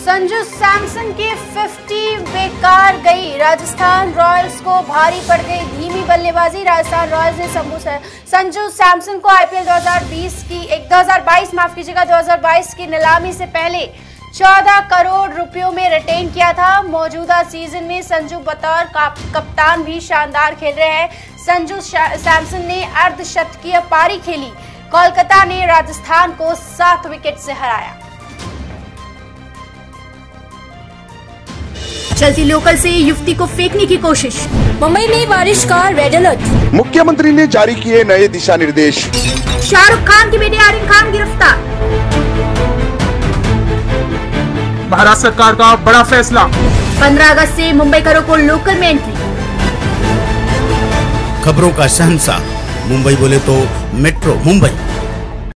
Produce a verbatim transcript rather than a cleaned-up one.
संजू सैमसन की पचास बेकार गई, राजस्थान रॉयल्स को भारी पड़ गई धीमी बल्लेबाजी। राजस्थान रॉयल्स ने संजू सैमसन को आईपीएल दो हज़ार बीस की एक दो हज़ार बाईस माफ कीजिएगा दो हज़ार बाईस की नीलामी से पहले चौदह करोड़ रुपयों में रिटेन किया था। मौजूदा सीजन में संजू बतौर कप्तान भी शानदार खेल रहे हैं। संजू सैमसन ने अर्धशतकीय पारी खेली। कोलकाता ने राजस्थान को सात विकेट से हराया। चलती लोकल से युवती को फेंकने की कोशिश, मुंबई में बारिश का रेड अलर्ट। मुख्यमंत्री ने जारी किए नए दिशा निर्देश। शाहरुख खान की बेटे आर्यन खान गिरफ्तार। महाराष्ट्र सरकार का बड़ा फैसला, पंद्रह अगस्त से मुंबईकरों को लोकल में एंट्री। खबरों का शहंशाह मुंबई बोले तो मेट्रो मुंबई।